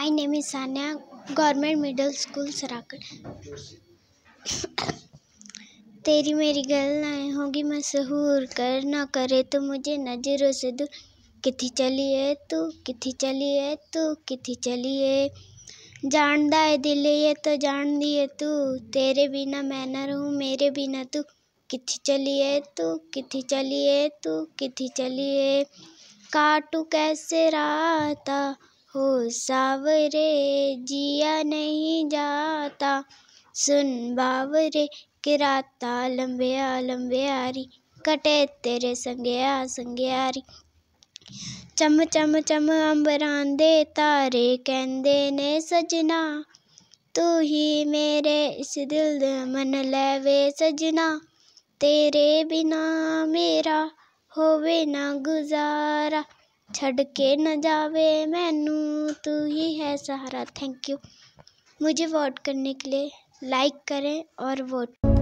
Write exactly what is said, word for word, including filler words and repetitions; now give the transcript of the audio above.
My name is Sanya, Government Middle School, Sarakat. तेरी मेरी गल्लाएं होगी मशहूर, कर ना करे तो मुझे नजरों से दूर। कित्थे चली है तू, कित्थे चली है तू, कित्थे चली है। जानदा है दिल ये तो जान दी है तू, तेरे बिना मैं न रहूं मेरे बिना तू। कित्थे चली है तू, कित्थे चली है तू, कित्थे चली है। काटू कैसे राता हो सावरे, जिया नहीं जाता सुन बावरे। कि राता लंबिया लंबियारी, कटे तेरे संगया संगयारी। चम चम चम अंबरां दे तारे कहंदे ने सजना, तू ही मेरे इस दिल दे मन लैवे सजना। तेरे बिना मेरा होवे ना गुजारा, छड़ के न जावे मैनू तू ही है सहारा। Thank you. मुझे वोट करने के लिए लाइक करें और वोट